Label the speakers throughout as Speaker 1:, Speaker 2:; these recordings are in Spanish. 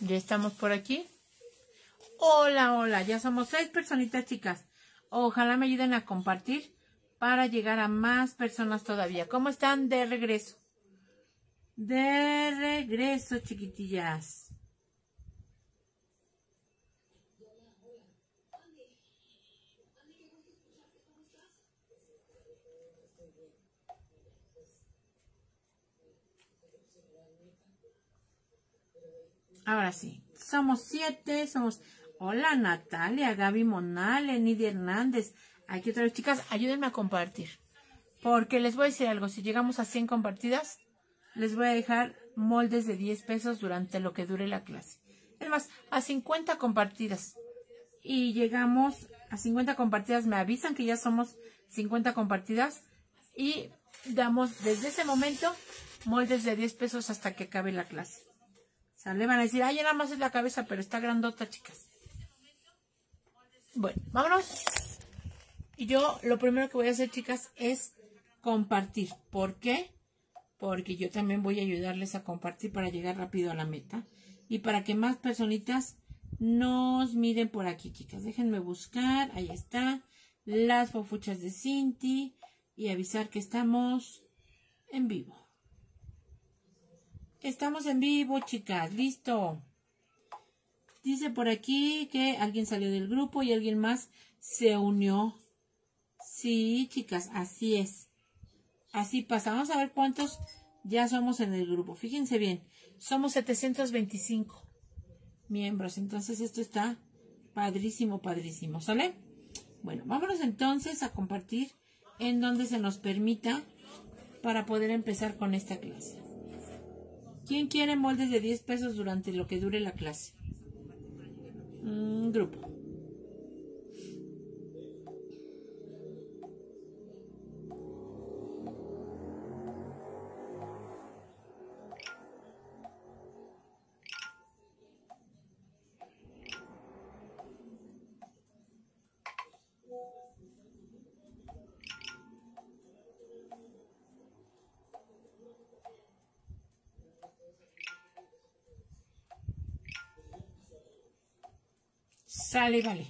Speaker 1: Ya estamos por aquí. Hola, hola, ya somos 6 personitas, chicas. Ojalá me ayuden a compartir para llegar a más personas todavía. ¿Cómo están? De regreso. De regreso, chiquitillas. Ahora sí, somos 7, somos... Hola Natalia, Gaby Monale, Nidia Hernández. Aquí otra vez, chicas, ayúdenme a compartir. Porque les voy a decir algo, si llegamos a 100 compartidas, les voy a dejar moldes de 10 pesos durante lo que dure la clase. Es más, a 50 compartidas. Y llegamos a 50 compartidas, me avisan que ya somos 50 compartidas. Y damos desde ese momento moldes de 10 pesos hasta que acabe la clase. ¿Sale? Van a decir, ay, ya nada más es la cabeza, pero está grandota, chicas. Bueno, vámonos. Y yo lo primero que voy a hacer, chicas, es compartir. ¿Por qué? Porque yo también voy a ayudarles a compartir para llegar rápido a la meta. Y para que más personitas nos miren por aquí, chicas. Déjenme buscar, ahí está, las fofuchas de Cinti. Y avisar que estamos en vivo. Estamos en vivo, chicas. Listo. Dice por aquí que alguien salió del grupo y alguien más se unió. Sí, chicas, así es. Así pasa. Vamos a ver cuántos ya somos en el grupo. Fíjense bien. Somos 725 miembros. Entonces esto está padrísimo, padrísimo. ¿Sale? Bueno, vámonos entonces a compartir en donde se nos permita para poder empezar con esta clase. ¿Quién quiere moldes de 10 pesos durante lo que dure la clase? Grupo. Sale, vale.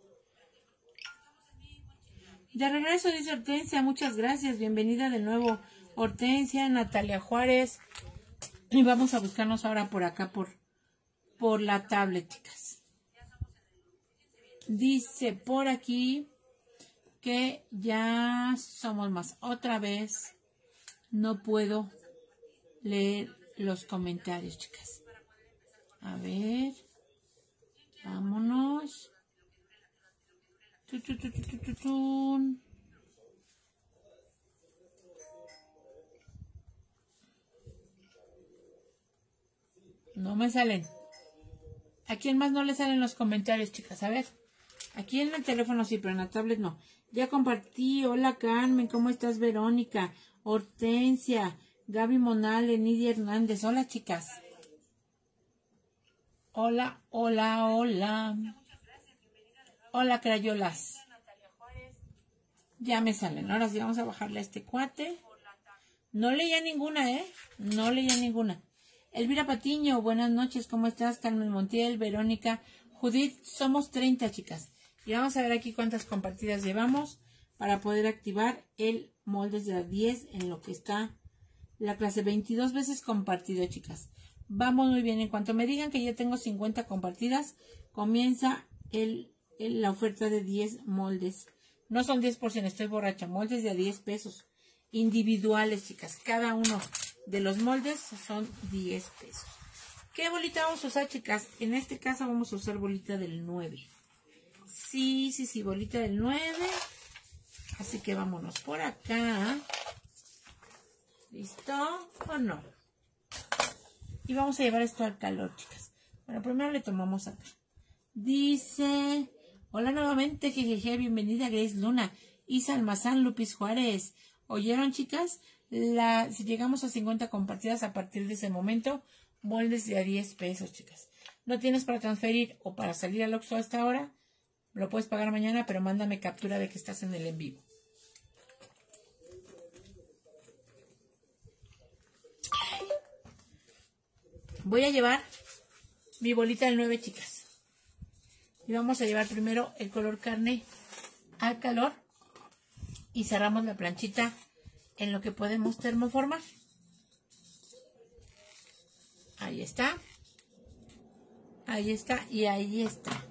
Speaker 1: De regreso, dice Hortensia, muchas gracias. Bienvenida de nuevo, Hortensia, Natalia Juárez. Y vamos a buscarnos ahora por acá, por la tablet, chicas. Dice por aquí que ya somos más. Otra vez no puedo leer los comentarios, chicas. A ver. Vámonos. No me salen. ¿A quién más no le salen los comentarios, chicas? A ver. Aquí en el teléfono sí, pero en la tablet no. Ya compartí. Hola, Carmen. ¿Cómo estás, Verónica? Hortensia. Gaby Monale. Nidia Hernández. Hola, chicas. Hola, hola, hola. Hola, crayolas. Ya me salen. Ahora sí vamos a bajarle a este cuate. No leía ninguna, ¿eh? No leía ninguna. Elvira Patiño, buenas noches. ¿Cómo estás? Carmen Montiel, Verónica, Judith. Somos 30, chicas. Y vamos a ver aquí cuántas compartidas llevamos para poder activar el moldes de las 10 en lo que está la clase. 22 veces compartido, chicas. Vamos muy bien. En cuanto me digan que ya tengo 50 compartidas, comienza la oferta de 10 moldes. No son 10 porciones, estoy borracha. Moldes de a 10 pesos. Individuales, chicas. Cada uno de los moldes son 10 pesos. ¿Qué bolita vamos a usar, chicas? En este caso vamos a usar bolita del 9. Sí, bolita del 9. Así que vámonos por acá. ¿Listo o no? Y vamos a llevar esto al calor, chicas. Bueno, primero le tomamos acá. Dice... Hola nuevamente, jejeje, bienvenida Grace Luna, Isa Almazán, Lupis Juárez. ¿Oyeron, chicas? Si llegamos a 50 compartidas a partir de ese momento, moldes de a 10 pesos, chicas. ¿No tienes para transferir o para salir al Oxxo a esta hora? Lo puedes pagar mañana, pero mándame captura de que estás en el en vivo. Voy a llevar mi bolita del 9, chicas. Y vamos a llevar primero el color carne al calor y cerramos la planchita en lo que podemos termoformar. Ahí está. Ahí está y ahí está.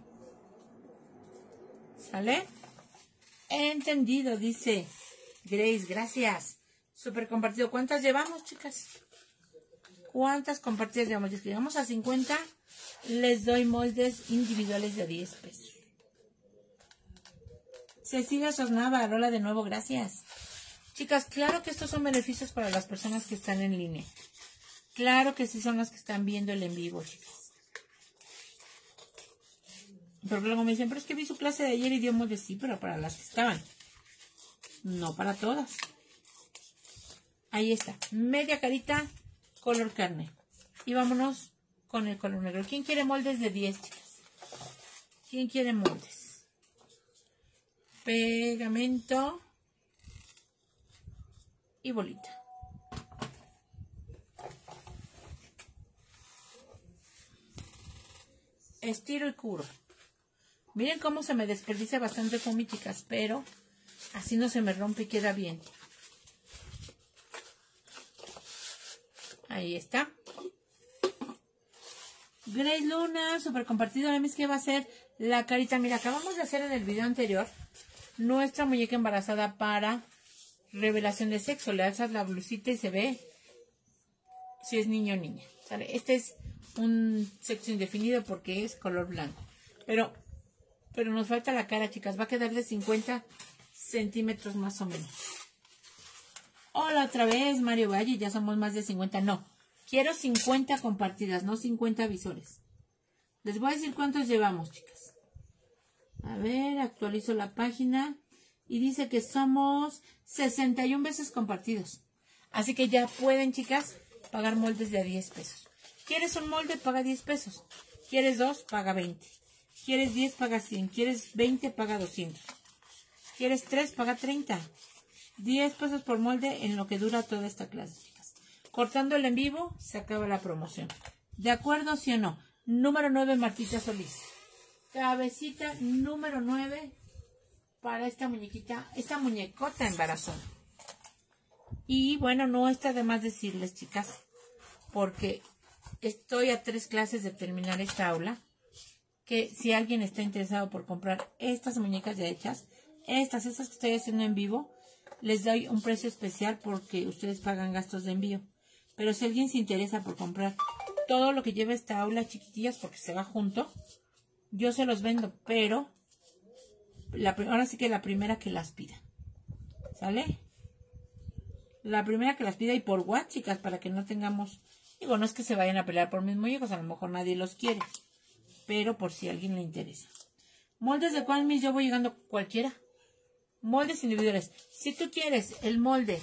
Speaker 1: ¿Sale? Entendido, dice Grace, gracias. Súper compartido. ¿Cuántas llevamos, chicas? ¿Cuántas compartidas llevamos? Si llegamos a 50, les doy moldes individuales de 10 pesos. Cecilia Sosnava, Lola de nuevo, gracias. Chicas, claro que estos son beneficios para las personas que están en línea. Claro que sí son las que están viendo el en vivo, chicas. Porque luego me dicen, pero es que vi su clase de ayer y dio moldes. Sí, pero para las que estaban. No para todas. Ahí está. Media carita, color carne. Y vámonos con el color negro. ¿Quién quiere moldes de 10, chicas? ¿Quién quiere moldes? Pegamento y bolita. Estiro y curo. Miren cómo se me desperdicia bastante foamy, chicas, pero así no se me rompe y queda bien. Ahí está. Grace Luna, súper compartido. Es que va a ser la carita. Mira, acabamos de hacer en el video anterior nuestra muñeca embarazada para revelación de sexo. Le alzas la blusita y se ve si es niño o niña. ¿Sale? Este es un sexo indefinido porque es color blanco. Pero nos falta la cara, chicas. Va a quedar de 50 centímetros más o menos. Hola otra vez, Mario Valle. Ya somos más de 50. No, quiero 50 compartidas, no 50 visores. Les voy a decir cuántos llevamos, chicas. A ver, actualizo la página. Y dice que somos 61 veces compartidos. Así que ya pueden, chicas, pagar moldes de a 10 pesos. ¿Quieres un molde? Paga 10 pesos. ¿Quieres 2? Paga 20. ¿Quieres 10? Paga 100. ¿Quieres 20? Paga 200. ¿Quieres 3? Paga 30. 10 pesos por molde en lo que dura toda esta clase, chicas. Cortando el en vivo, se acaba la promoción. ¿De acuerdo, sí o no? Número 9, Martita Solís. Cabecita número 9 para esta muñequita, esta muñecota embarazada. Y bueno, no está de más decirles, chicas, porque estoy a 3 clases de terminar esta aula, que si alguien está interesado por comprar estas muñecas ya hechas, estas que estoy haciendo en vivo, les doy un precio especial porque ustedes pagan gastos de envío. Pero si alguien se interesa por comprar todo lo que lleva esta aula, chiquitillas, porque se va junto, yo se los vendo, pero ahora sí que la primera que las pida. ¿Sale? La primera que las pida y por WhatsApp, chicas, para que no tengamos... Digo, no es que se vayan a pelear por mis muñecos, a lo mejor nadie los quiere. Pero por si a alguien le interesa. ¿Moldes de cuál, mis? Yo voy llegando cualquiera. Moldes individuales. Si tú quieres el molde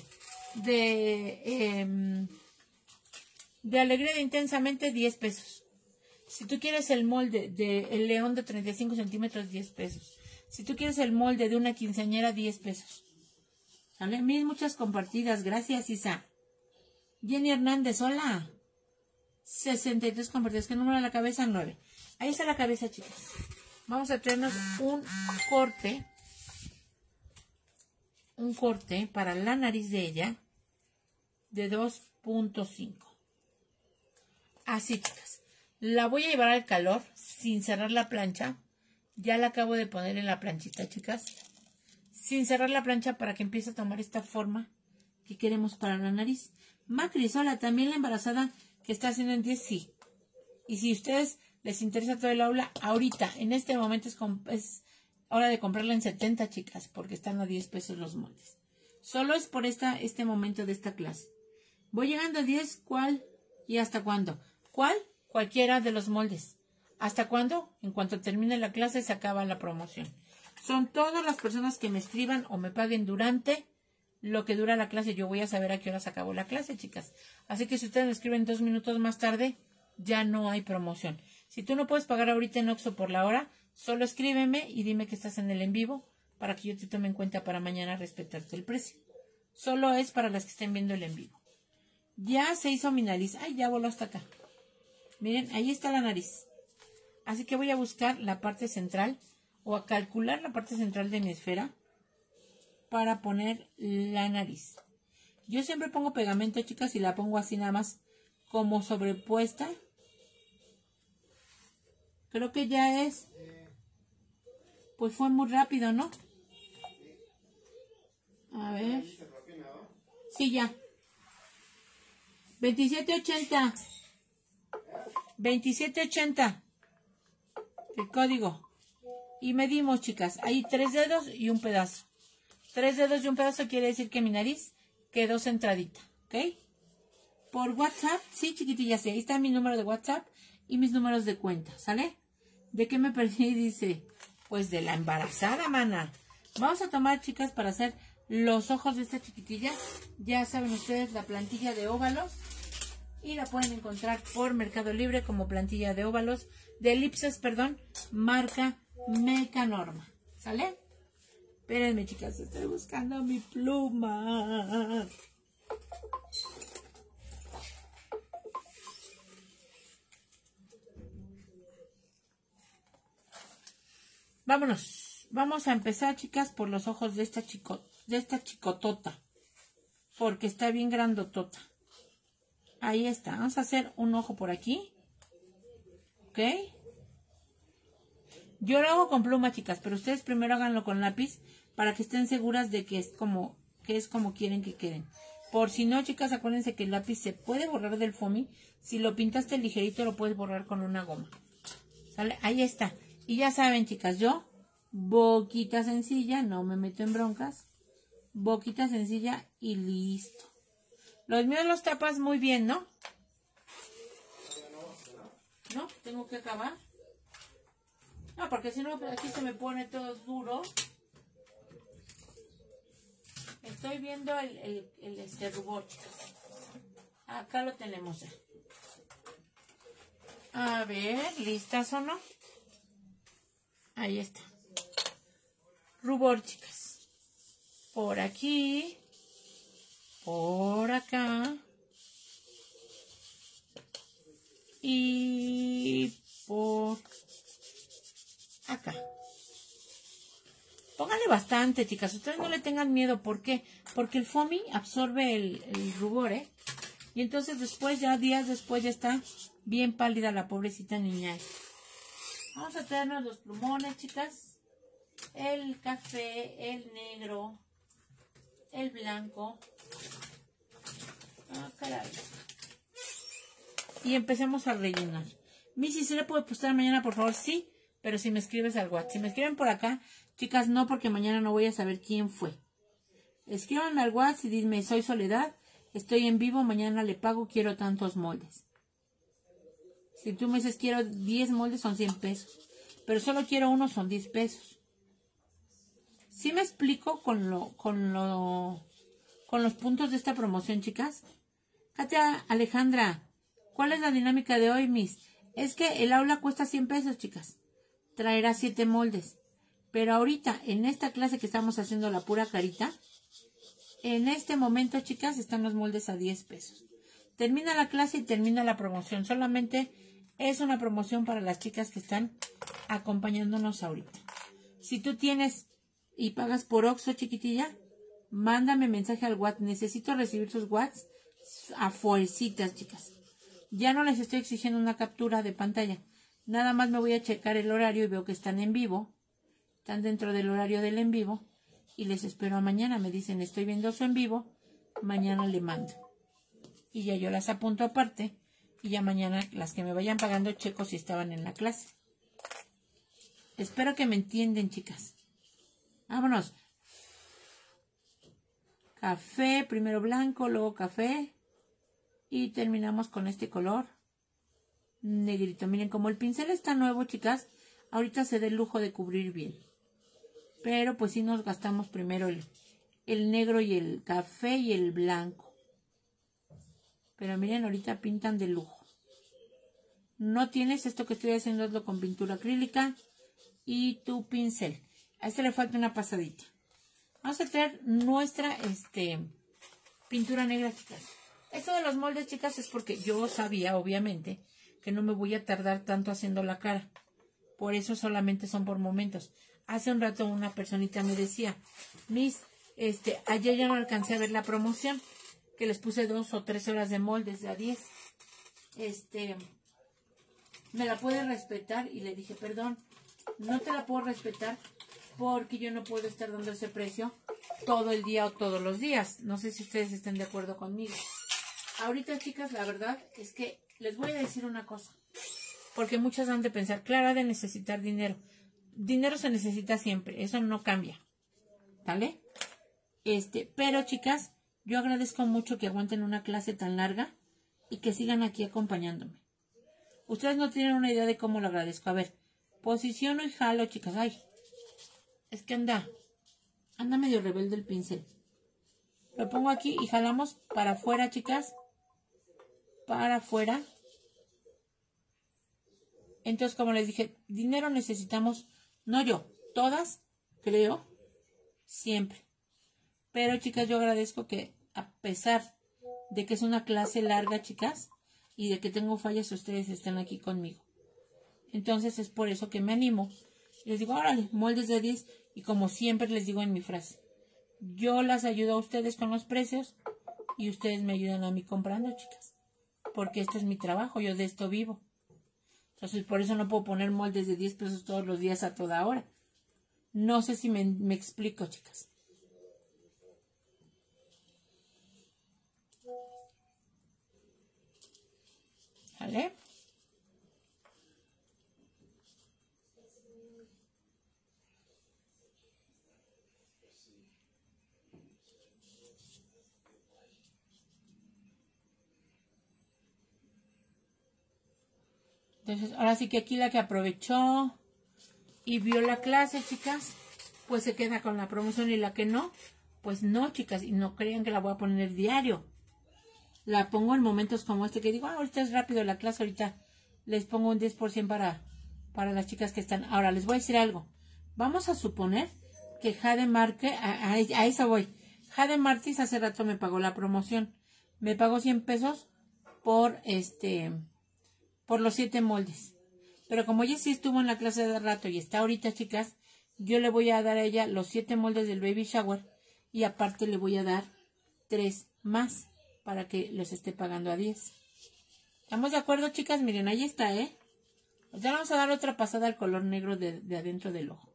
Speaker 1: de Alegría de Intensamente, 10 pesos. Si tú quieres el molde de El León de 35 centímetros, 10 pesos. Si tú quieres el molde de una quinceañera, 10 pesos. ¿Sale? Muchas compartidas. Gracias, Isa. Jenny Hernández, hola. 63 compartidas. ¿Qué número de la cabeza? 9. Ahí está la cabeza, chicas. Vamos a traernos un corte para la nariz de ella de 2.5. Así, chicas. La voy a llevar al calor sin cerrar la plancha. Ya la acabo de poner en la planchita, chicas. Sin cerrar la plancha para que empiece a tomar esta forma que queremos para la nariz. Macri, hola, también la embarazada que está haciendo en 10, sí. Y si a ustedes les interesa todo el aula, ahorita, en este momento es hora de comprarla en 70, chicas, porque están a 10 pesos los moldes. Solo es por este momento de esta clase. Voy llegando a 10, ¿cuál y hasta cuándo? ¿Cuál? Cualquiera de los moldes. ¿Hasta cuándo? En cuanto termine la clase se acaba la promoción. Son todas las personas que me escriban o me paguen durante lo que dura la clase. Yo voy a saber a qué hora se acabó la clase, chicas. Así que si ustedes me escriben 2 minutos más tarde, ya no hay promoción. Si tú no puedes pagar ahorita en Oxxo por la hora, solo escríbeme y dime que estás en el en vivo para que yo te tome en cuenta para mañana respetarte el precio. Solo es para las que estén viendo el en vivo. Ya se hizo mi nariz. Ay, ya voló hasta acá. Miren, ahí está la nariz. Así que voy a buscar la parte central o a calcular la parte central de mi esfera para poner la nariz. Yo siempre pongo pegamento, chicas, y la pongo así nada más como sobrepuesta. Creo que ya es... Pues fue muy rápido, ¿no? A ver. Sí, ya. 2780. 2780. El código. Y medimos, chicas. Ahí 3 dedos y un pedazo. 3 dedos y un pedazo quiere decir que mi nariz quedó centradita. ¿Ok? Por WhatsApp. Sí, chiquitillas. Ahí está mi número de WhatsApp y mis números de cuenta. ¿Sale? ¿De qué me perdí? Dice. Pues de la embarazada, mana. Vamos a tomar, chicas, para hacer los ojos de esta chiquitilla. Ya saben ustedes la plantilla de óvalos. Y la pueden encontrar por Mercado Libre como plantilla de óvalos. De elipses, perdón. Marca Mecanorma. ¿Sale? Espérenme, chicas. Estoy buscando mi pluma. Vámonos. Vamos a empezar, chicas, por los ojos de esta chicotota. Porque está bien grandotota. Ahí está. Vamos a hacer un ojo por aquí. ¿Ok? Yo lo hago con pluma, chicas, pero ustedes primero háganlo con lápiz para que estén seguras de que es como quieren que queden. Por si no, chicas, acuérdense que el lápiz se puede borrar del foamy. Si lo pintaste ligerito, lo puedes borrar con una goma. ¿Sale? Ahí está. Y ya saben, chicas, yo, boquita sencilla, no me meto en broncas. Boquita sencilla y listo. Los míos los tapas muy bien, ¿no? ¿No? Tengo que acabar. No, porque si no, aquí se me pone todo duro. Estoy viendo el rubor, chicas. Acá lo tenemos. A ver, ¿listas o no? Ahí está. Rubor, chicas. Por aquí. Por acá. Y por acá. Pónganle bastante, chicas. Ustedes no le tengan miedo. ¿Por qué? Porque el foamy absorbe el rubor, ¿eh? Y entonces después, ya días después, ya está bien pálida la pobrecita niña. Vamos a traernos los plumones, chicas. El café, el negro, el blanco. Ah, caray. Y empecemos a rellenar. Missy, ¿se le puede postar mañana, por favor? Sí, pero si me escribes al WhatsApp. Si me escriben por acá, chicas, no, porque mañana no voy a saber quién fue. Escriban al WhatsApp y dime, soy Soledad, estoy en vivo, mañana le pago, quiero tantos moldes. Si tú me dices quiero 10 moldes, son 100 pesos. Pero solo quiero uno, son 10 pesos. ¿Sí me explico con los puntos de esta promoción, chicas? Katia Alejandra, ¿cuál es la dinámica de hoy, Miss? Es que el aula cuesta 100 pesos, chicas. Traerá 7 moldes. Pero ahorita, en esta clase que estamos haciendo la pura carita, en este momento, chicas, están los moldes a 10 pesos. Termina la clase y termina la promoción. Solamente es una promoción para las chicas que están acompañándonos ahorita. Si tú tienes y pagas por Oxxo, chiquitilla, mándame mensaje al WhatsApp. Necesito recibir sus WhatsApp a fuercitas, chicas. Ya no les estoy exigiendo una captura de pantalla. Nada más me voy a checar el horario y veo que están en vivo. Están dentro del horario del en vivo. Y les espero a mañana. Me dicen, estoy viendo su en vivo. Mañana le mando. Y ya yo las apunto aparte. Y ya mañana las que me vayan pagando checo si estaban en la clase. Espero que me entienden, chicas. Vámonos. Café, primero blanco, luego café. Y terminamos con este color negrito. Miren, como el pincel está nuevo, chicas, ahorita se da el lujo de cubrir bien. Pero pues sí nos gastamos primero el negro y el café y el blanco. Pero miren, ahorita pintan de lujo. No tienes esto que estoy haciendo, hazlo con pintura acrílica y tu pincel. A este le falta una pasadita. Vamos a traer nuestra pintura negra, chicas. Esto de los moldes, chicas, es porque yo sabía, obviamente, que no me voy a tardar tanto haciendo la cara. Por eso solamente son por momentos. Hace un rato una personita me decía, Miss, ayer ya no alcancé a ver la promoción, que les puse 2 o 3 horas de moldes de a 10. ¿Me la puede respetar? Y le dije, perdón, no te la puedo respetar porque yo no puedo estar dando ese precio todo el día o todos los días. No sé si ustedes estén de acuerdo conmigo. Ahorita, chicas, la verdad es que les voy a decir una cosa. Porque muchas han de pensar, claro, ha de necesitar dinero. Dinero se necesita siempre, eso no cambia. ¿Vale? Pero, chicas, yo agradezco mucho que aguanten una clase tan larga y que sigan aquí acompañándome. Ustedes no tienen una idea de cómo lo agradezco. A ver, posiciono y jalo, chicas. Ay, es que anda medio rebelde el pincel. Lo pongo aquí y jalamos para afuera, chicas. Para afuera. Entonces, como les dije, dinero necesitamos, no yo, todas, creo, siempre. Pero, chicas, yo agradezco que a pesar de que es una clase larga, chicas, y de que tengo fallas, ustedes están aquí conmigo. Entonces, es por eso que me animo. Les digo, órale, moldes de 10, y como siempre les digo en mi frase, yo las ayudo a ustedes con los precios y ustedes me ayudan a mí comprando, chicas. Porque esto es mi trabajo, yo de esto vivo. Entonces, por eso no puedo poner moldes de 10 pesos todos los días a toda hora. No sé si me explico, chicas. ¿Vale? Entonces, ahora sí que aquí la que aprovechó y vio la clase, chicas, pues se queda con la promoción, y la que no, pues no, chicas, y no crean que la voy a poner diario. La pongo en momentos como este que digo, ahorita es rápido la clase, ahorita les pongo un 10% para las chicas que están. Ahora, les voy a decir algo. Vamos a suponer que Jade Marque, a eso voy. Jade Martis hace rato me pagó la promoción. Me pagó 100 pesos por los 7 moldes. Pero como ella sí estuvo en la clase de rato y está ahorita, chicas, yo le voy a dar a ella los 7 moldes del baby shower y aparte le voy a dar 3 más para que los esté pagando a 10. ¿Estamos de acuerdo, chicas? Miren, ahí está, Ya vamos a dar otra pasada al color negro de adentro del ojo.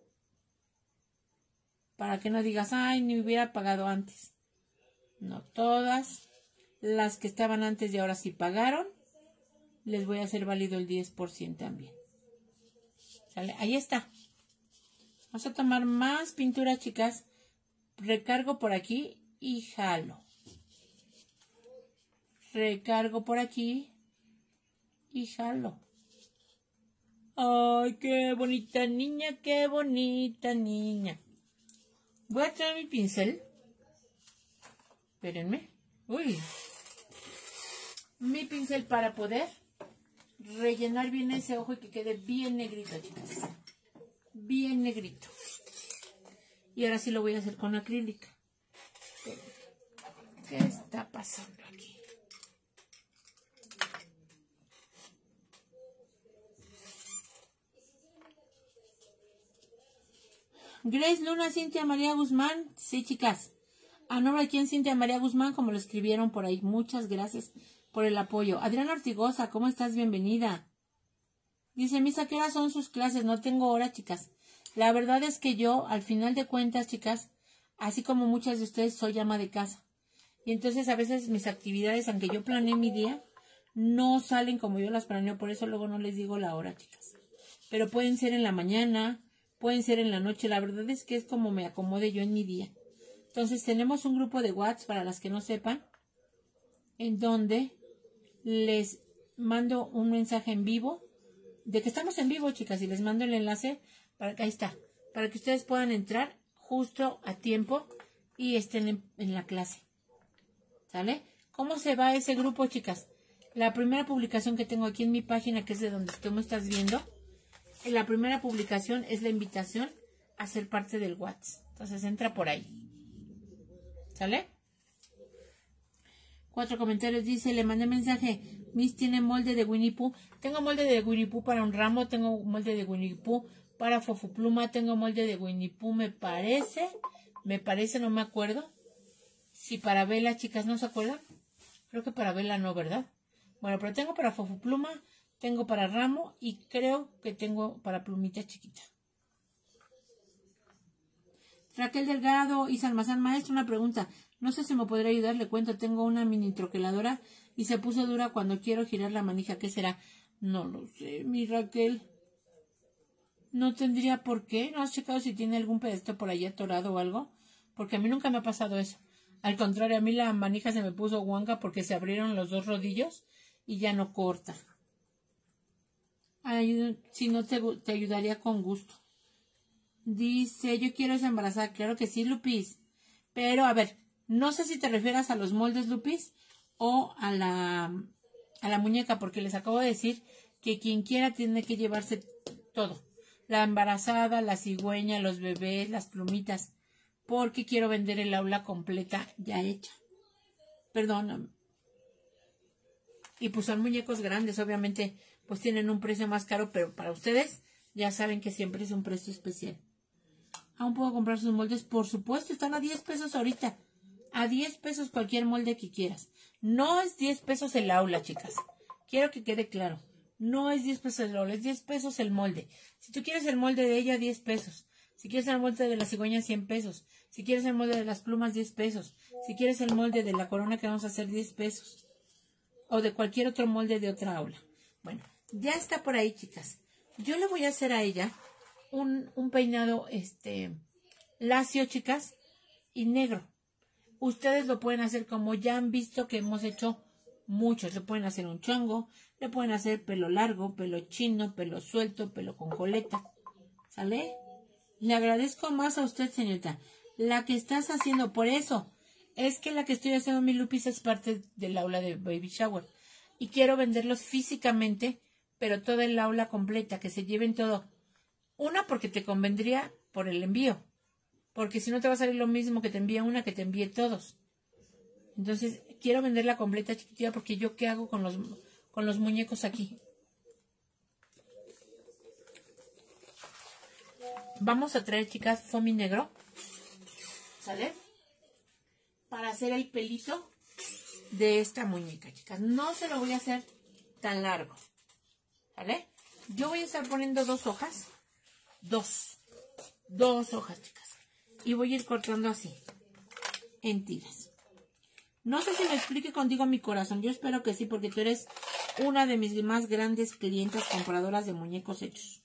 Speaker 1: Para que no digas, ay, ni hubiera pagado antes. No, todas las que estaban antes y ahora sí pagaron, les voy a hacer válido el 10% también. ¿Sale? Ahí está. Vamos a tomar más pintura, chicas. Recargo por aquí y jalo. Recargo por aquí y jalo. ¡Ay, qué bonita niña, qué bonita niña! Voy a traer mi pincel. Espérenme. Uy. Mi pincel para poder rellenar bien ese ojo y que quede bien negrito, chicas. Bien negrito. Y ahora sí lo voy a hacer con acrílica. ¿Qué está pasando aquí? Grace Luna, Cintia María Guzmán. Sí, chicas. A nombre de quién, Cintia María Guzmán, como lo escribieron por ahí. Muchas gracias por el apoyo. Adriana Ortigosa, ¿cómo estás? Bienvenida. Dice, Misa, ¿qué horas son sus clases? No tengo hora, chicas. La verdad es que yo, al final de cuentas, chicas, así como muchas de ustedes, soy ama de casa. Y entonces a veces mis actividades, aunque yo planeé mi día, no salen como yo las planeo. Por eso luego no les digo la hora, chicas. Pero pueden ser en la mañana, pueden ser en la noche. La verdad es que es como me acomode yo en mi día. Entonces tenemos un grupo de WhatsApp, para las que no sepan, en donde les mando un mensaje en vivo, de que estamos en vivo, chicas, y les mando el enlace, para que ahí está, para que ustedes puedan entrar justo a tiempo y estén en la clase. ¿Sale? ¿Cómo se va ese grupo, chicas? La primera publicación que tengo aquí en mi página, que es de donde tú me estás viendo, la primera publicación es la invitación a ser parte del WhatsApp. Entonces entra por ahí. ¿Sale? 4 comentarios. Dice, le mandé mensaje. Miss tiene molde de Winnie Pooh. Tengo molde de Winnie Pooh para un ramo. Tengo molde de Winnie Pooh para Fofupluma. Tengo molde de Winnie Pooh, me parece. No me acuerdo. Si para Vela, chicas, ¿no se acuerdan? Creo que para Vela no, ¿verdad? Bueno, pero tengo para Fofupluma, tengo para ramo y creo que tengo para plumita chiquita. Raquel Delgado y Salmazán, maestro, una pregunta. No sé si me podría ayudar, le cuento, tengo una mini troqueladora y se puso dura cuando quiero girar la manija. ¿Qué será? No lo sé, mi Raquel. No tendría por qué. ¿No has checado si tiene algún pedacito por ahí atorado o algo? Porque a mí nunca me ha pasado eso. Al contrario, a mí la manija se me puso guanca porque se abrieron los dos rodillos y ya no corta. Si no, te ayudaría con gusto. Dice, yo quiero esa embarazada. Claro que sí, Lupis. Pero, a ver, no sé si te refieras a los moldes, Lupis, o a la muñeca, porque les acabo de decir que quien quiera tiene que llevarse todo. La embarazada, la cigüeña, los bebés, las plumitas, porque quiero vender el aula completa ya hecha. Perdón. Y pues son muñecos grandes, obviamente, pues tienen un precio más caro, pero para ustedes ya saben que siempre es un precio especial. ¿Aún puedo comprar sus moldes? Por supuesto, están a 10 pesos ahorita. A 10 pesos cualquier molde que quieras. No es 10 pesos el aula, chicas. Quiero que quede claro. No es 10 pesos el aula, es 10 pesos el molde. Si tú quieres el molde de ella, 10 pesos. Si quieres el molde de la cigüeña, 100 pesos. Si quieres el molde de las plumas, 10 pesos. Si quieres el molde de la corona que vamos a hacer, 10 pesos. O de cualquier otro molde de otra aula. Bueno, ya está por ahí, chicas. Yo le voy a hacer a ella un peinado lacio, chicas, y negro. Ustedes lo pueden hacer como ya han visto que hemos hecho muchos. Le pueden hacer un chongo, le pueden hacer pelo largo, pelo chino, pelo suelto, pelo con coleta. ¿Sale? Le agradezco más a usted, señorita. La que estás haciendo, por eso, es que la que estoy haciendo, mi Lupis, es parte del aula de Baby Shower. Y quiero venderlos físicamente, pero toda el aula completa, que se lleven todo. Una, porque te convendría por el envío. Porque si no te va a salir lo mismo que te envía una, que te envíe todos. Entonces, quiero venderla completa, chiquitita, porque yo qué hago con los muñecos aquí. Vamos a traer, chicas, foamy negro. ¿Sale? Para hacer el pelito de esta muñeca, chicas. No se lo voy a hacer tan largo. ¿Vale? Yo voy a estar poniendo 2 hojas. 2 hojas, chicas. Y voy a ir cortando así, en tiras. No sé si me explique contigo, mi corazón. Yo espero que sí, porque tú eres una de mis más grandes clientas compradoras de muñecos hechos.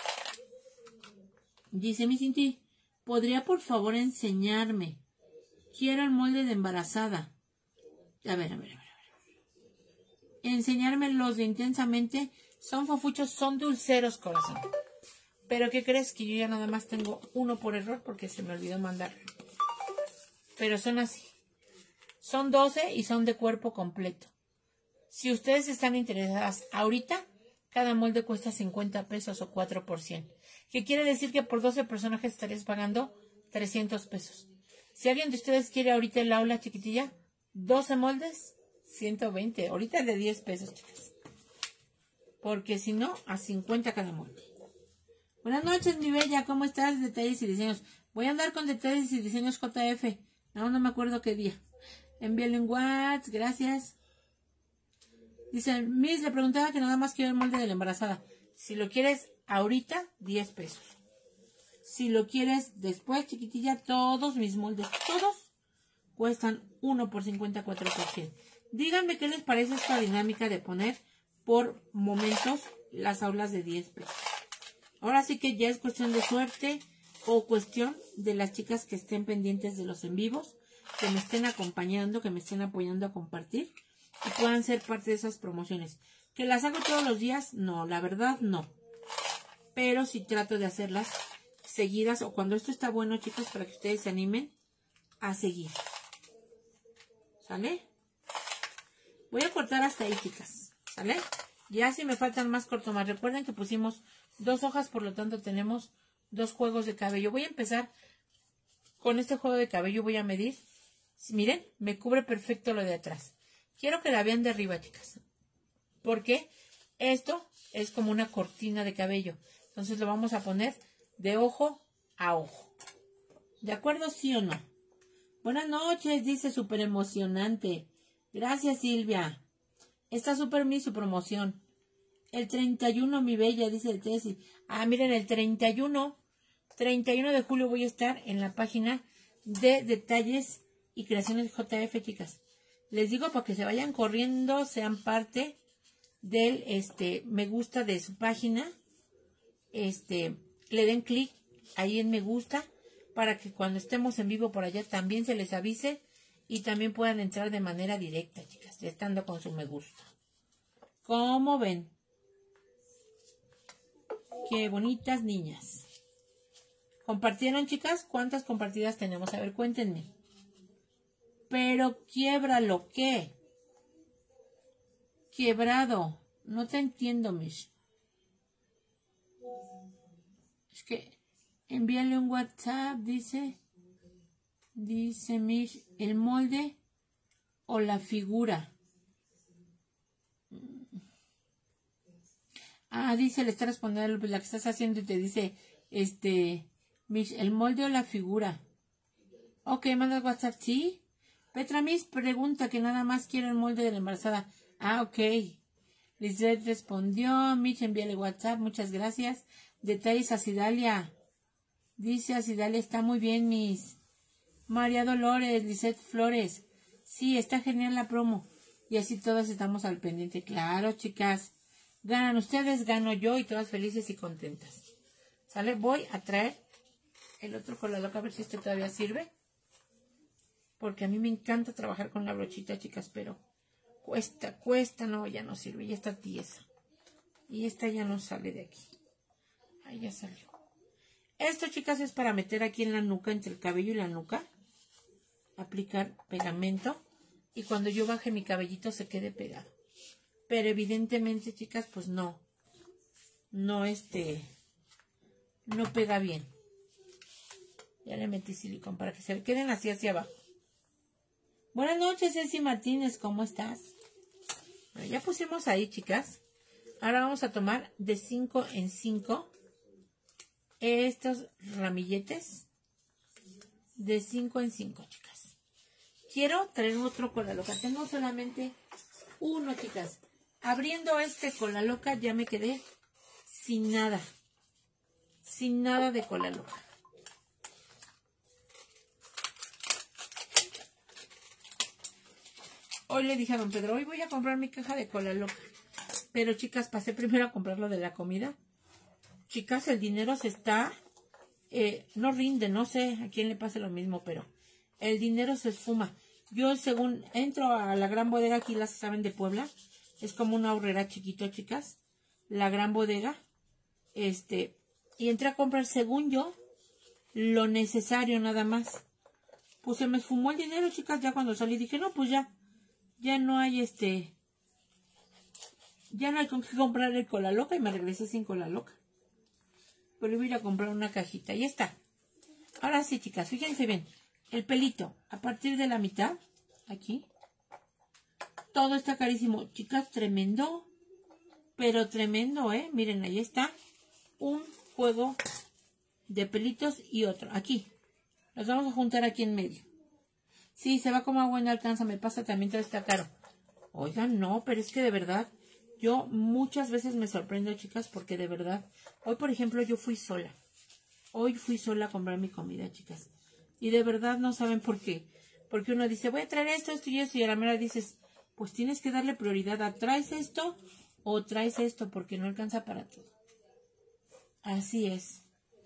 Speaker 1: Dice mi Cinti, ¿podría por favor enseñarme? Quiero el molde de embarazada. A ver. Enseñarme los de intensamente. Son fofuchos, son dulceros, corazón. Pero ¿qué crees? Que yo ya nada más tengo uno por error porque se me olvidó mandar. Pero son así. Son 12 y son de cuerpo completo. Si ustedes están interesadas ahorita, cada molde cuesta 50 pesos o 4%. ¿Qué quiere decir? Que por 12 personajes estarías pagando 300 pesos. Si alguien de ustedes quiere ahorita el aula chiquitilla, 12 moldes, 120. Ahorita es de 10 pesos, chicas. Porque si no, a 50 cada molde. Buenas noches, mi bella. ¿Cómo estás? Detalles y diseños. Voy a andar con detalles y diseños JF. No me acuerdo qué día. Envíale un WhatsApp. Gracias. Dice, Miss, le preguntaba que nada más quiero el molde de la embarazada. Si lo quieres ahorita, 10 pesos. Si lo quieres después, chiquitilla, todos mis moldes, todos, cuestan 1 por 54%. Díganme qué les parece esta dinámica de poner por momentos las aulas de 10 pesos. Ahora sí que ya es cuestión de suerte o cuestión de las chicas que estén pendientes de los en vivos, que me estén acompañando, que me estén apoyando a compartir y puedan ser parte de esas promociones. ¿Que las hago todos los días? No, la verdad no. Pero sí trato de hacerlas seguidas o cuando esto está bueno, chicos, para que ustedes se animen a seguir. ¿Sale? Voy a cortar hasta ahí, chicas. ¿Sale? Ya si me faltan más, corto más. Recuerden que pusimos 2 hojas, por lo tanto tenemos 2 juegos de cabello. Voy a empezar con este juego de cabello. Voy a medir. Miren, me cubre perfecto lo de atrás. Quiero que la vean de arriba, chicas. porque esto es como una cortina de cabello. Entonces lo vamos a poner de ojo a ojo. ¿De acuerdo, sí o no? Buenas noches, dice súper emocionante. Gracias, Silvia. Está súper su promoción. El 31, mi bella, dice Tessy. Ah, miren, el 31 de julio voy a estar en la página de detalles y creaciones JF, chicas. Les digo para que se vayan corriendo, sean parte del me gusta de su página. Le den clic ahí en me gusta para que cuando estemos en vivo por allá también se les avise y también puedan entrar de manera directa, chicas, estando con su me gusta. ¿Cómo ven? Qué bonitas niñas. ¿Compartieron, chicas? ¿Cuántas compartidas tenemos? A ver, cuéntenme. Pero quiebralo, ¿qué? Quebrado. No te entiendo, Mish. Es que envíale un WhatsApp, dice Mish, el molde o la figura. Ah, dice, le está respondiendo la que estás haciendo y te dice, Mish, el molde o la figura. Ok, manda el WhatsApp, ¿sí? Petra Miss pregunta que nada más quiere el molde de la embarazada. Ah, ok. Lizeth respondió, Mish, envíale WhatsApp, muchas gracias. Detalles a Cidalia. Dice a Cidalia, está muy bien, Miss. María Dolores, Lizeth Flores. Sí, está genial la promo. Y así todas estamos al pendiente. Claro, chicas. Ganan ustedes, gano yo y todas felices y contentas. ¿Sale? Voy a traer el otro colador a ver si este todavía sirve. Porque a mí me encanta trabajar con la brochita, chicas, pero cuesta, no, ya no sirve, ya está tiesa. Y esta ya no sale de aquí. Ahí ya salió. Esto, chicas, es para meter aquí en la nuca, entre el cabello y la nuca. Aplicar pegamento. Y cuando yo baje mi cabellito se quede pegado. Pero evidentemente, chicas, pues no pega bien. Ya le metí silicón para que se queden así hacia abajo. Buenas noches, Ceci Martínez, ¿cómo estás? Bueno, ya pusimos ahí, chicas. Ahora vamos a tomar de 5 en 5 estos ramilletes. De 5 en 5, chicas. Quiero traer otro cola loca. Tengo solamente uno, chicas. Abriendo este cola loca ya me quedé sin nada. Sin nada de cola loca. Hoy le dije a don Pedro, hoy voy a comprar mi caja de cola loca. Pero, chicas, pasé primero a comprar lo de la comida. Chicas, el dinero se está... no rinde, no sé a quién le pase lo mismo, pero el dinero se esfuma. Yo, según entro a la gran bodega, aquí las saben de Puebla, es como una horrera chiquito, chicas, la gran bodega, y entré a comprar, según yo, lo necesario nada más. Pues se me esfumó el dinero, chicas, ya cuando salí dije, no, pues ya no hay ya no hay con qué comprar el cola loca y me regresé sin cola loca. Pero voy a ir a comprar una cajita. Y está. Ahora sí, chicas, fíjense bien. El pelito, a partir de la mitad, aquí, todo está carísimo. Chicas, tremendo. Pero tremendo, ¿eh? Miren, ahí está. Un juego de pelitos y otro. Aquí. Los vamos a juntar aquí en medio. Sí, se va como agua en alcanza. Me pasa también, todo está caro. Oigan, no, pero es que de verdad... Yo muchas veces me sorprendo, chicas, porque de verdad, hoy por ejemplo yo fui sola. Hoy fui sola a comprar mi comida, chicas. Y de verdad no saben por qué. Porque uno dice, voy a traer esto, esto y esto. Y a la mera dices, pues tienes que darle prioridad a traes esto o traes esto, porque no alcanza para todo. Así es.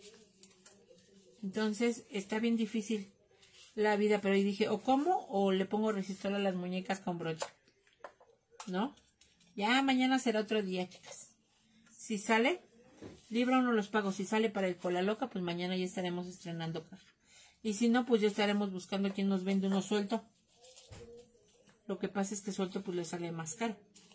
Speaker 1: Entonces está bien difícil la vida. Pero ahí dije, o como o le pongo resistor a las muñecas con brocha. ¿No? Ya mañana será otro día, chicas. Si sale, Libra uno los pago. Si sale para el cola loca, pues mañana ya estaremos estrenando caja. Y si no, pues ya estaremos buscando quién nos vende uno suelto. Lo que pasa es que suelto pues le sale más caro.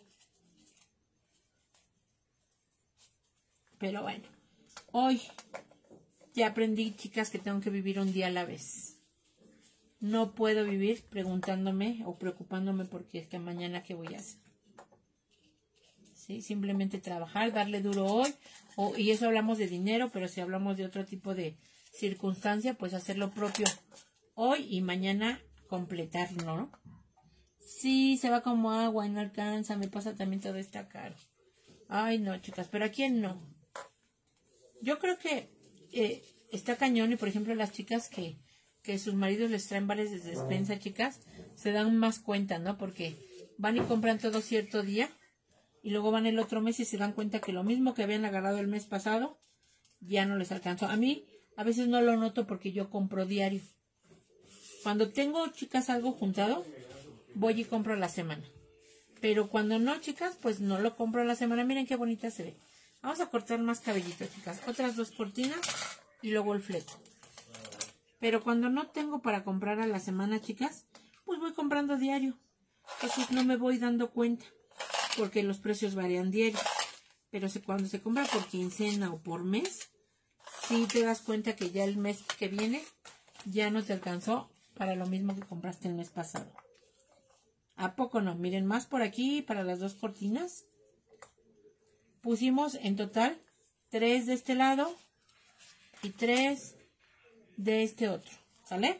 Speaker 1: Pero bueno, hoy ya aprendí, chicas, que tengo que vivir un día a la vez. No puedo vivir preguntándome o preocupándome porque es que mañana qué voy a hacer. ¿sí? Simplemente trabajar, darle duro hoy, y eso hablamos de dinero, pero si hablamos de otro tipo de circunstancia, pues hacer lo propio hoy y mañana completarlo, ¿no? Sí, se va como agua y no alcanza, me pasa también todo está caro. Ay, no, chicas, pero ¿a quién no? Yo creo que está cañón y, por ejemplo, las chicas que sus maridos les traen vales de despensa, chicas, se dan más cuenta, ¿no? Porque van y compran todo cierto día y luego van el otro mes y se dan cuenta que lo mismo que habían agarrado el mes pasado ya no les alcanzó. A mí a veces no lo noto porque yo compro diario. Cuando tengo, chicas, algo juntado, voy y compro a la semana. Pero cuando no, chicas, pues no lo compro a la semana. Miren qué bonita se ve. Vamos a cortar más cabellito, chicas. Otras 2 cortinas y luego el fleco. Pero cuando no tengo para comprar a la semana, chicas, pues voy comprando diario. Entonces no me voy dando cuenta porque los precios varían diario. Pero cuando se compra por quincena o por mes, sí te das cuenta que ya el mes que viene ya no te alcanzó para lo mismo que compraste el mes pasado. ¿A poco no? Miren, más por aquí para las 2 cortinas. Pusimos en total 3 de este lado y 3 de este otro. ¿Sale?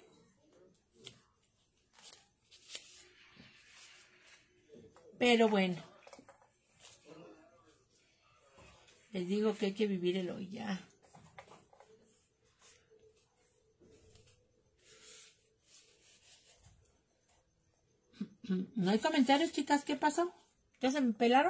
Speaker 1: Pero bueno. Les digo que hay que vivir el hoy ya. ¿No hay comentarios, chicas? ¿Qué pasó? ¿Ya se me pelaron?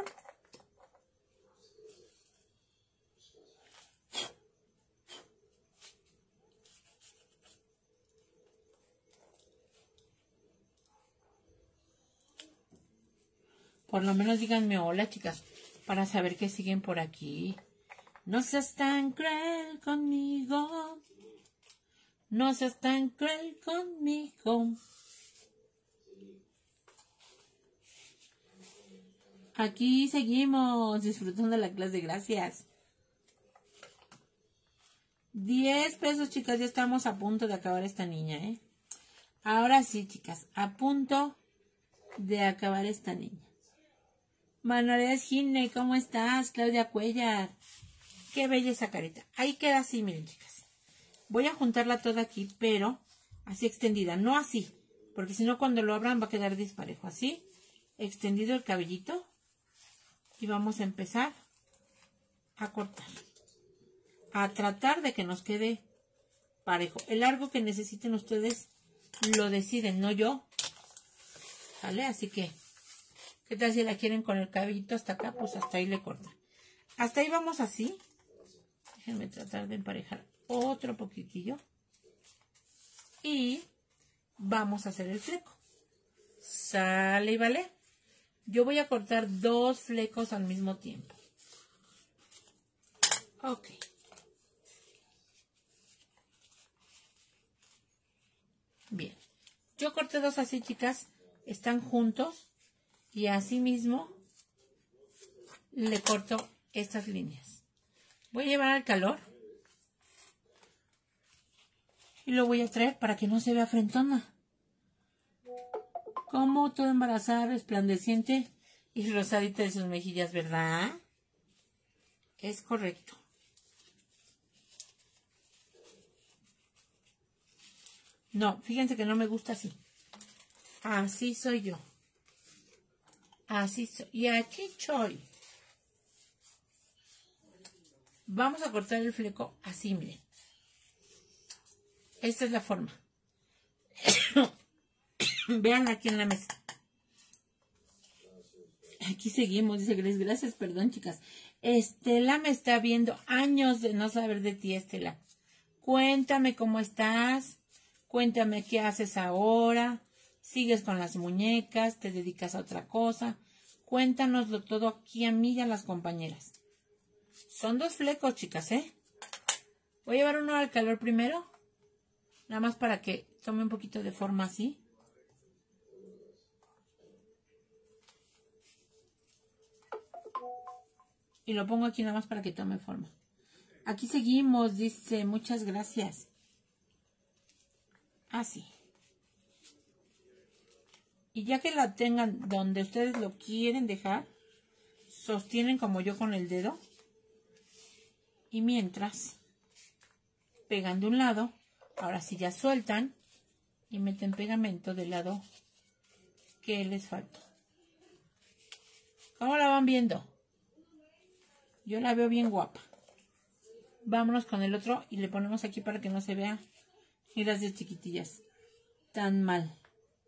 Speaker 1: Por lo menos díganme hola, chicas, para saber que siguen por aquí. No seas tan cruel conmigo. No seas tan cruel conmigo. Aquí seguimos disfrutando la clase, gracias. 10 pesos, chicas, ya estamos a punto de acabar esta niña, ¿eh? Ahora sí, chicas, a punto de acabar esta niña. Manuela Gine, ¿cómo estás? Claudia Cuellar. Qué bella esa carita. Ahí queda así, miren, chicas. Voy a juntarla toda aquí, pero así extendida, no así, porque si no cuando lo abran va a quedar disparejo. Así, extendido el cabellito. Y vamos a empezar a cortar. A tratar de que nos quede parejo. El largo que necesiten ustedes lo deciden, no yo. ¿Vale? Así que, ¿qué tal si la quieren con el cabellito hasta acá? Pues hasta ahí le cortan. Hasta ahí vamos así. Déjenme tratar de emparejar otro poquitillo. Y vamos a hacer el fleco. ¿Sale y vale? Yo voy a cortar 2 flecos al mismo tiempo. Ok. Bien. Yo corté 2 así, chicas. Están juntos. Y así mismo le corto estas líneas. Voy a llevar al calor. Y lo voy a traer para que no se vea frentona. Como toda embarazada, resplandeciente y rosadita de sus mejillas, ¿verdad? Es correcto. No, fíjense que no me gusta así. Así soy yo. Así soy. Y aquí soy. Vamos a cortar el fleco así, miren. Esta es la forma. Vean aquí en la mesa. Aquí seguimos, dice Grace. Gracias, perdón, chicas. Estela me está viendo. Años de no saber de ti, Estela. Cuéntame cómo estás. Cuéntame qué haces ahora. ¿Sigues con las muñecas? ¿Te dedicas a otra cosa? Cuéntanoslo todo aquí a mí y a las compañeras. Son 2 flecos, chicas, ¿eh? Voy a llevar uno al calor primero. Nada más para que tome un poquito de forma así. Y lo pongo aquí nada más para que tome forma. Aquí seguimos, dice, muchas gracias. Así. Y ya que la tengan donde ustedes lo quieren dejar, sostienen como yo con el dedo y mientras pegan de un lado, ahora sí ya sueltan y meten pegamento del lado que les falta. ¿Cómo la van viendo? Yo la veo bien guapa. Vámonos con el otro y le ponemos aquí para que no se vea. Y las de chiquitillas. Tan mal.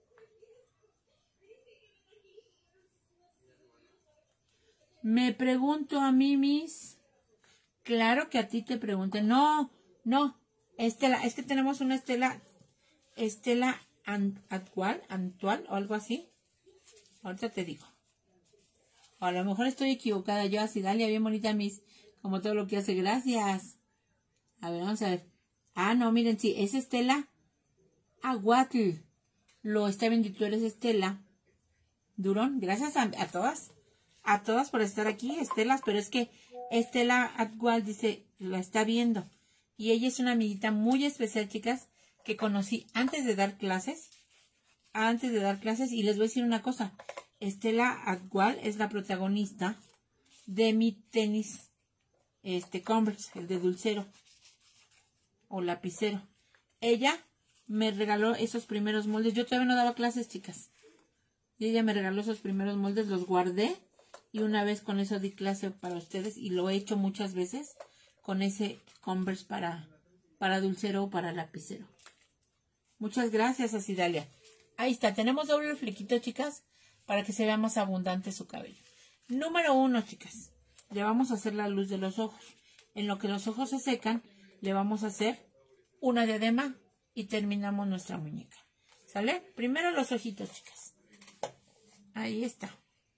Speaker 1: Me pregunto a mí, Miss. Claro que a ti te pregunté. No, no. Estela, es que tenemos una Estela. Estela Antual o algo así. Ahorita te digo. A lo mejor estoy equivocada. Yo así, Dalia, bien bonita, Miss. Como todo lo que hace. Gracias. A ver, vamos a ver. Ah, no, miren, sí, es Estela Aguatl. Lo está viendo, tú eres Estela Durón. Gracias a todas. A todas por estar aquí, Estelas. Pero es que Estela Aguatl dice, la está viendo. Y ella es una amiguita muy especial, chicas, que conocí antes de dar clases. Y les voy a decir una cosa. Estela Aguatl es la protagonista de mi tenis Converse, el de dulcero o lapicero. Ella me regaló esos primeros moldes. Yo todavía no daba clases, chicas. Y ella me regaló esos primeros moldes, los guardé. Y una vez con eso di clase para ustedes. Y lo he hecho muchas veces con ese Converse para dulcero o para lapicero. Muchas gracias, Asidalia. Ahí está, tenemos doble flequito, chicas, para que se vea más abundante su cabello. Número 1, chicas. Le vamos a hacer la luz de los ojos. En lo que los ojos se secan, le vamos a hacer una diadema y terminamos nuestra muñeca. ¿Sale? Primero los ojitos, chicas. Ahí está.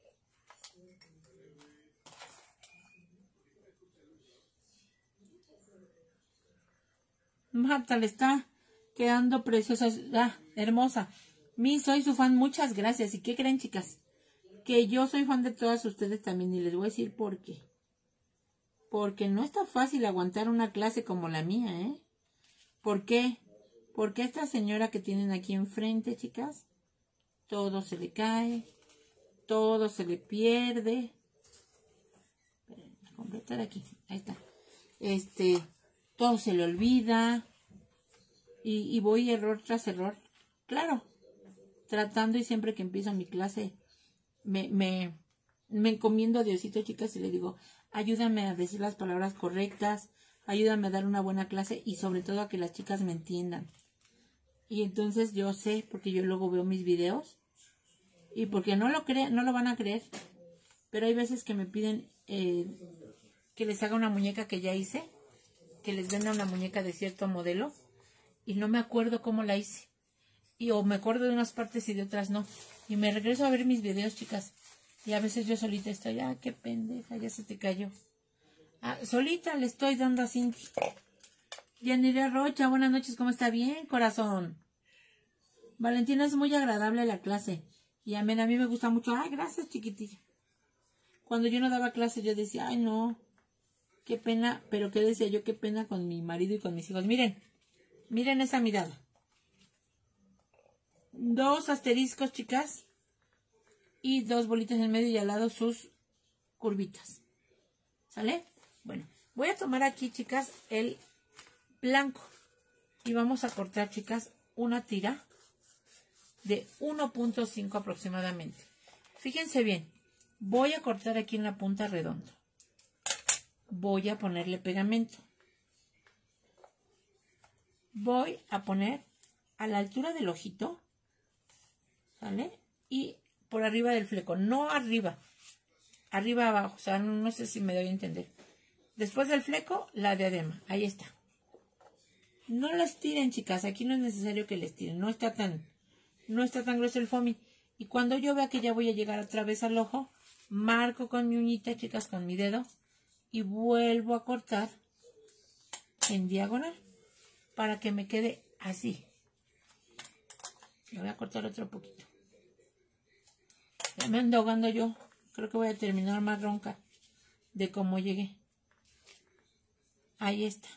Speaker 1: Marta, le está quedando preciosa. Ah, hermosa. Soy su fan. Muchas gracias. ¿Y qué creen, chicas? Que yo soy fan de todas ustedes también. Y les voy a decir por qué. Porque no está fácil aguantar una clase como la mía, ¿eh? ¿Por qué? Porque esta señora que tienen aquí enfrente, chicas, todo se le cae, todo se le pierde. Esperen, a completar aquí, ahí está. Todo se le olvida. Y voy error tras error. Claro, tratando y siempre que empiezo mi clase, me encomiendo a Diosito, chicas, y le digo, ayúdame a decir las palabras correctas, ayúdame a dar una buena clase y sobre todo a que las chicas me entiendan. Y entonces yo sé, porque yo luego veo mis videos y porque no lo van a creer, pero hay veces que me piden que les haga una muñeca que ya hice, que les venda una muñeca de cierto modelo y no me acuerdo cómo la hice. O me acuerdo de unas partes y de otras no. Y me regreso a ver mis videos, chicas. Y a veces yo solita estoy, qué pendeja, ya se te cayó. Solita le estoy dando a Cindy. Yanira Rocha, buenas noches, ¿cómo está? Bien, corazón. Valentina, es muy agradable la clase. Y amén, a mí me gusta mucho. Ay, gracias, chiquitilla. Cuando yo no daba clase, yo decía, ay, no, qué pena. Pero ¿qué decía yo? Qué pena con mi marido y con mis hijos. Miren esa mirada. 2 asteriscos, chicas. Y 2 bolitas en medio y al lado sus curvitas. ¿Sale? Bueno, voy a tomar aquí, chicas, el blanco. Y vamos a cortar, chicas, una tira de 1.5 aproximadamente. Fíjense bien. Voy a cortar aquí en la punta redonda. Voy a ponerle pegamento. Voy a poner a la altura del ojito. ¿Sale? Y por arriba del fleco. No arriba. Arriba abajo. O sea, no sé si me doy a entender. Después del fleco, la diadema. Ahí está. No las tiren, chicas. Aquí no es necesario que les tiren. No está tan grueso el foamy. Y cuando yo vea que ya voy a llegar otra vez al ojo, marco con mi uñita, chicas, con mi dedo. Y vuelvo a cortar en diagonal. Para que me quede así. Le voy a cortar otro poquito. Ya me ando ahogando yo. Creo que voy a terminar más ronca de cómo llegué. Ahí está.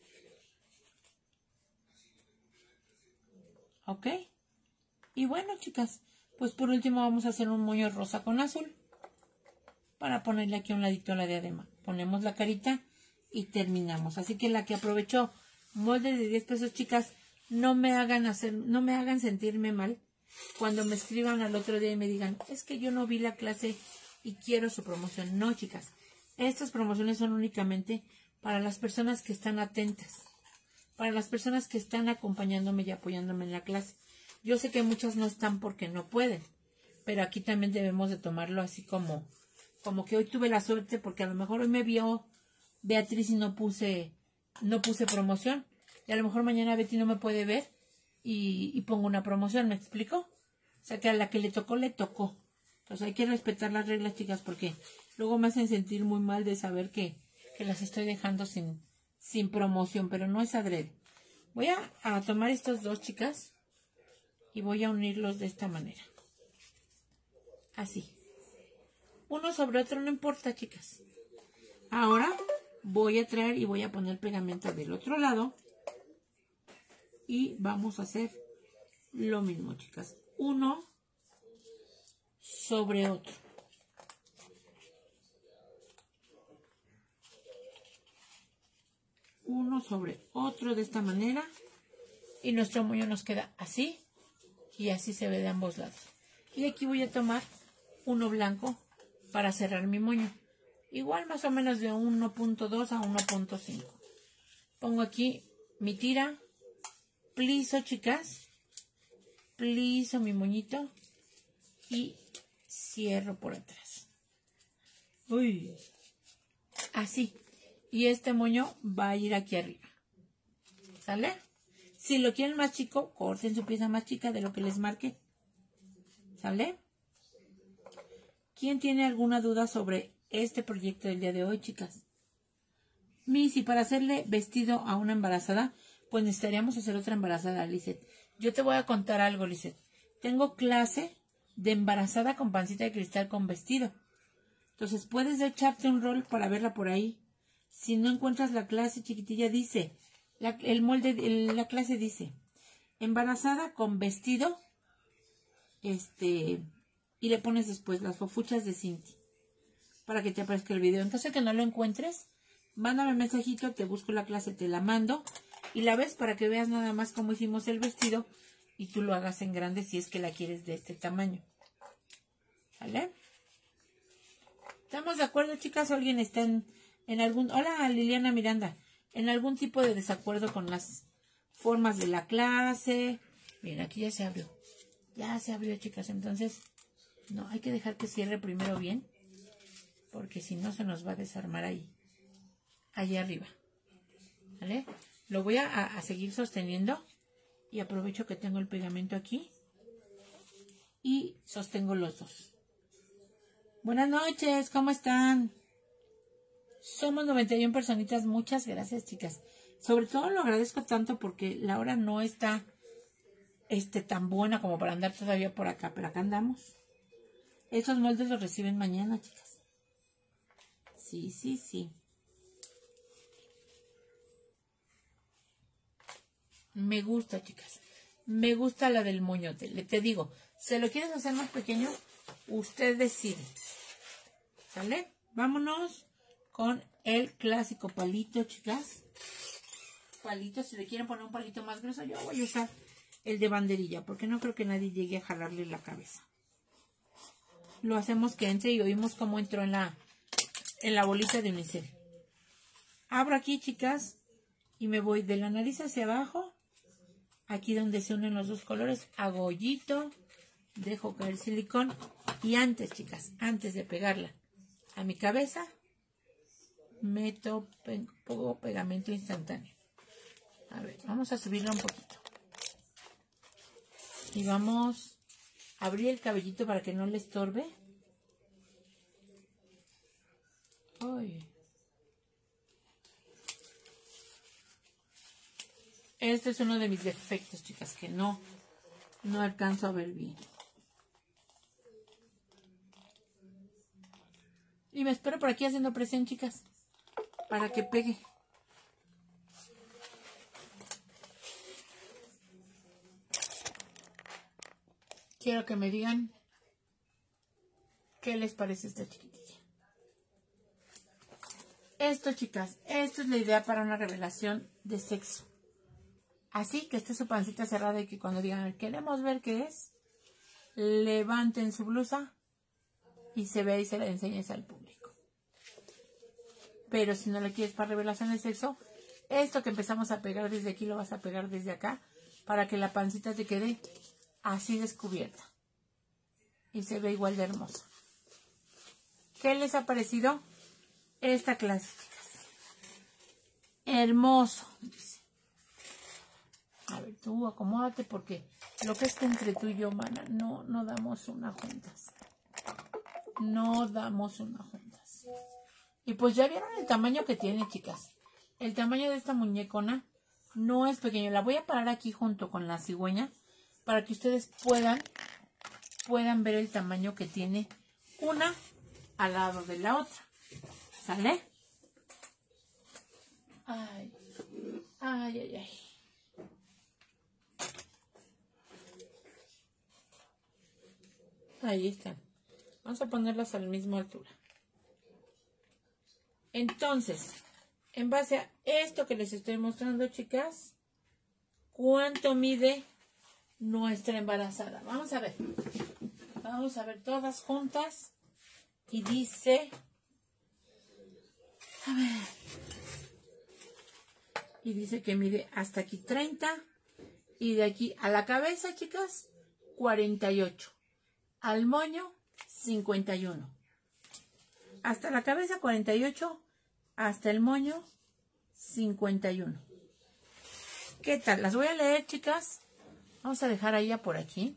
Speaker 1: ¿Ok? Y bueno, chicas, pues por último vamos a hacer un moño rosa con azul. para ponerle aquí a un ladito la diadema. Ponemos la carita y terminamos. Así que la que aprovechó molde de 10 pesos, chicas, no me hagan sentirme mal cuando me escriban al otro día y me digan, es que yo no vi la clase y quiero su promoción. No, chicas, estas promociones son únicamente para las personas que están atentas, para las personas que están acompañándome y apoyándome en la clase. Yo sé que muchas no están porque no pueden, pero aquí también debemos de tomarlo así como que hoy tuve la suerte porque a lo mejor hoy me vio Beatriz y no puse promoción, y a lo mejor mañana Betty no me puede ver y pongo una promoción, ¿me explico? O sea que a la que le tocó, le tocó. Entonces hay que respetar las reglas, chicas, porque luego me hacen sentir muy mal de saber que las estoy dejando sin promoción, pero no es adrede. Voy a tomar estos dos, chicas, y voy a unirlos de esta manera. Así. Uno sobre otro, no importa, chicas. Ahora voy a traer y voy a poner pegamento del otro lado. Y vamos a hacer lo mismo, chicas. Uno sobre otro. Uno sobre otro de esta manera. Y nuestro moño nos queda así. Y así se ve de ambos lados. Y aquí voy a tomar uno blanco para cerrar mi moño. Igual más o menos de 1.2 a 1.5. Pongo aquí mi tira. Pliso, chicas. Pliso mi moñito. Y cierro por atrás. Uy. Así. Y este moño va a ir aquí arriba. ¿Sale? Si lo quieren más chico, corten su pieza más chica de lo que les marque. ¿Sale? ¿Quién tiene alguna duda sobre este proyecto del día de hoy, chicas? Missy, para hacerle vestido a una embarazada, pues necesitaríamos hacer otra embarazada, Lizeth. Yo te voy a contar algo, Lizeth. Tengo clase de embarazada con pancita de cristal con vestido. Entonces puedes echarte un rol para verla por ahí. Si no encuentras la clase, chiquitilla, dice, la clase dice, embarazada con vestido, y le pones después las fofuchas de Cinti, para que te aparezca el video. En caso de que no lo encuentres, mándame un mensajito, te busco la clase, te la mando, y la ves para que veas nada más cómo hicimos el vestido, y tú lo hagas en grande si es que la quieres de este tamaño. ¿Vale? ¿Estamos de acuerdo, chicas? ¿O alguien está en algún... Hola, Liliana Miranda. ¿En algún tipo de desacuerdo con las formas de la clase? Miren, aquí ya se abrió. Ya se abrió, chicas. Entonces, no, hay que dejar que cierre primero bien, porque si no se nos va a desarmar ahí arriba. ¿Vale? Lo voy a seguir sosteniendo y aprovecho que tengo el pegamento aquí y sostengo los dos. Buenas noches, ¿cómo están? Somos 91 personitas, muchas gracias, chicas. Sobre todo lo agradezco tanto porque la hora no está tan buena como para andar todavía por acá, pero acá andamos. Esos moldes los reciben mañana, chicas. Sí, sí, sí. Me gusta, chicas. Me gusta la del moñote. Te digo, ¿se lo quieres hacer más pequeño? Usted decide. ¿Sale? Vámonos con el clásico palito, chicas. Palito, si le quieren poner un palito más grueso, yo voy a usar el de banderilla, porque no creo que nadie llegue a jalarle la cabeza. Lo hacemos que entre y oímos cómo entró en la bolita de unicel. Abro aquí, chicas, y me voy de la nariz hacia abajo, aquí donde se unen los dos colores, hago hoyito, dejo caer silicón, y antes, chicas, antes de pegarla a mi cabeza, meto pongo pegamento instantáneo. A ver, vamos a subirla un poquito. Y vamos a abrir el cabellito para que no le estorbe. Ay. Este es uno de mis defectos, chicas, que no alcanzo a ver bien. Y me espero por aquí haciendo presión, chicas, para que pegue. Quiero que me digan qué les parece esta chiquitilla. Esto, chicas, esto es la idea para una revelación de sexo. Así que esté su pancita cerrada y que cuando digan, queremos ver qué es, levanten su blusa y se vea y se la enseñes al público. Pero si no le quieres para revelación de sexo, esto que empezamos a pegar desde aquí lo vas a pegar desde acá para que la pancita te quede así descubierta y se ve igual de hermosa. ¿Qué les ha parecido esta clase, chicas? Hermoso. A ver, tú acomódate porque lo que es que entre tú y yo, mana, no damos una juntas. No damos una juntas. Y pues ya vieron el tamaño que tiene, chicas. El tamaño de esta muñecona no es pequeño. La voy a parar aquí junto con la cigüeña para que ustedes puedan ver el tamaño que tiene una al lado de la otra. ¿Sale? Ay, ay, ay, ay. Ahí están. Vamos a ponerlas a la misma altura. Entonces, en base a esto que les estoy mostrando, chicas, ¿cuánto mide nuestra embarazada? Vamos a ver. Vamos a ver todas juntas. Y dice... A ver. Y dice que mide hasta aquí 30. Y de aquí a la cabeza, chicas, 48. Al moño, 51. Hasta la cabeza, 48. Hasta el moño, 51. ¿Qué tal? Las voy a leer, chicas. Vamos a dejar a ella por aquí.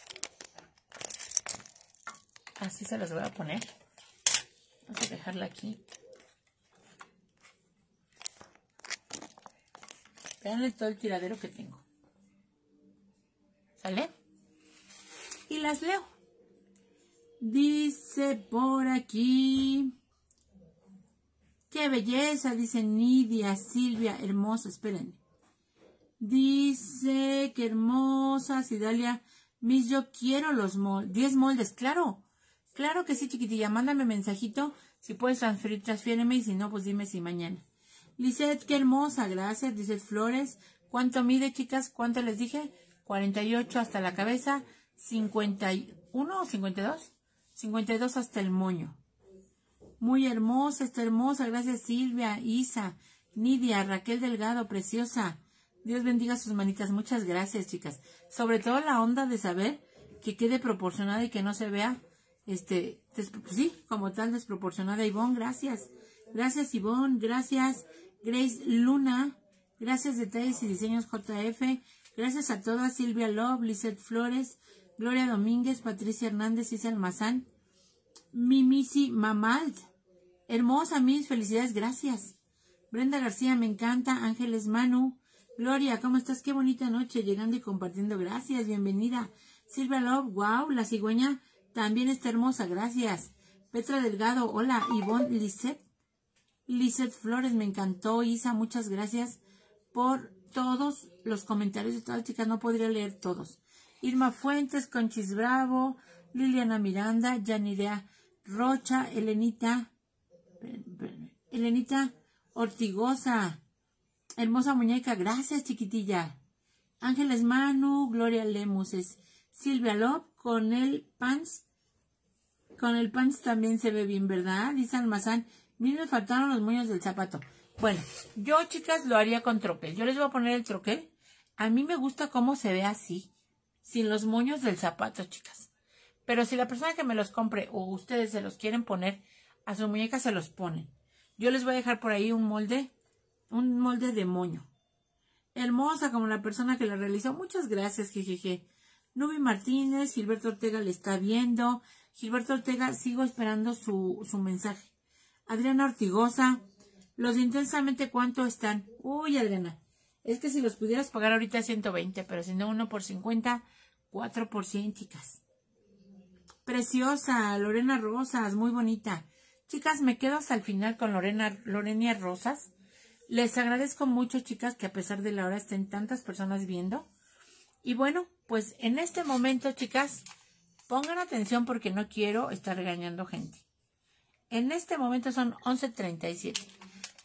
Speaker 1: Así se las voy a poner. Vamos a dejarla aquí. Veanle todo el tiradero que tengo. ¿Sale? Y las leo. Dice por aquí. ¡Qué belleza! Dice Nidia, Silvia, hermosa. Esperen. Dice que hermosas. Idalia, Miss, yo quiero los 10 moldes. Claro. Claro que sí, chiquitilla. Mándame mensajito. Si puedes transferir, transfiéreme. Y si no, pues dime si mañana. Lisette, qué hermosa. Gracias. Lisette Flores. ¿Cuánto mide, chicas? ¿Cuánto les dije? 48 hasta la cabeza. 51 o 52. 52 hasta el moño. Muy hermosa, está hermosa. Gracias, Silvia, Isa, Nidia, Raquel Delgado, preciosa. Dios bendiga sus manitas. Muchas gracias, chicas. Sobre todo la onda de saber que quede proporcionada y que no se vea, sí, como tal desproporcionada. Ivonne, gracias. Gracias, Ivonne. Gracias, Grace Luna. Gracias, Detalles y Diseños JF. Gracias a todas. Silvia Love, Lisette Flores, Gloria Domínguez, Patricia Hernández, Isa Almazán, Mimisi Mamalt. Hermosa, Miss, felicidades, gracias. Brenda García, me encanta. Ángeles Manu. Gloria, ¿cómo estás? Qué bonita noche, llegando y compartiendo. Gracias, bienvenida. Silvia Love, wow, la cigüeña también está hermosa, gracias. Petra Delgado, hola. Ivonne, Lisette Flores, me encantó. Isa, muchas gracias por todos los comentarios de todas las chicas, no podría leer todos. Irma Fuentes, Conchis Bravo, Liliana Miranda, Yanidea Rocha, Elenita Ortigosa, hermosa muñeca, gracias, chiquitilla. Ángeles Manu, Gloria Lemus, Silvia Lop, con el pants también se ve bien, ¿verdad? Dice Almazán, miren, me faltaron los moños del zapato. Bueno, yo, chicas, lo haría con troquel. Yo les voy a poner el troquel. A mí me gusta cómo se ve así, sin los moños del zapato, chicas. Pero si la persona que me los compre o ustedes se los quieren poner a su muñeca, se los ponen. Yo les voy a dejar por ahí un molde de moño. Hermosa como la persona que la realizó. Muchas gracias, jejeje. Nubi Martínez, Gilberto Ortega le está viendo. Gilberto Ortega, sigo esperando su mensaje. Adriana Ortigosa, los de Intensamente, ¿cuánto están? Uy, Adriana, es que si los pudieras pagar ahorita 120, pero si no, 1 por 50, 4 por 100, chicas. Preciosa, Lorena Rosas, muy bonita. Chicas, me quedo hasta el final con Lorena Rosas. Les agradezco mucho, chicas, que a pesar de la hora estén tantas personas viendo. Y bueno, pues en este momento, chicas, pongan atención porque no quiero estar regañando gente. En este momento son 11:37.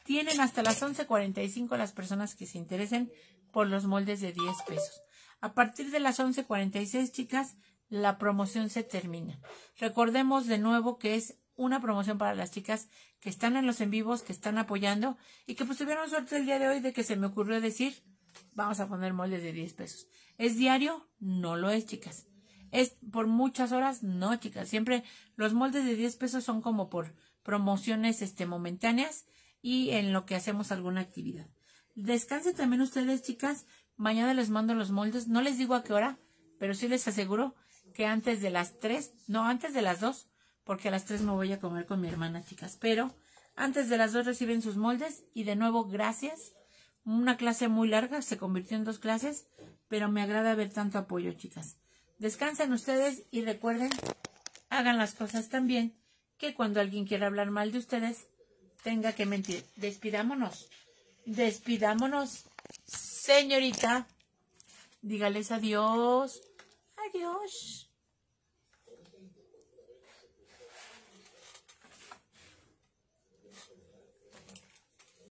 Speaker 1: Tienen hasta las 11:45 las personas que se interesen por los moldes de 10 pesos. A partir de las 11:46, chicas, la promoción se termina. Recordemos de nuevo que es una promoción para las chicas que están en los en vivos, que están apoyando y que pues tuvieron suerte el día de hoy de que se me ocurrió decir, vamos a poner moldes de 10 pesos. ¿Es diario? No lo es, chicas. ¿Es por muchas horas? No, chicas. Siempre los moldes de 10 pesos son como por promociones momentáneas y en lo que hacemos alguna actividad. Descansen también ustedes, chicas. Mañana les mando los moldes. No les digo a qué hora, pero sí les aseguro que antes de las 3, no, antes de las 2, porque a las 3 me voy a comer con mi hermana, chicas. Pero antes de las 2 reciben sus moldes y de nuevo, gracias. Una clase muy larga, se convirtió en 2 clases, pero me agrada ver tanto apoyo, chicas. Descansen ustedes y recuerden, hagan las cosas tan bien que cuando alguien quiera hablar mal de ustedes, tenga que mentir. Despidámonos. Despidámonos. Señorita, dígales adiós. Adiós.